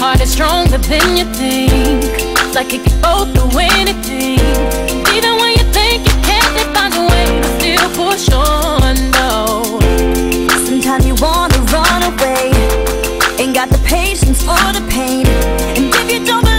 heart is stronger than you think, like it can go through anything. Even when you think you can't, they find a way to still push on. No, sometimes you wanna run away, ain't got the patience for the pain, and if you don't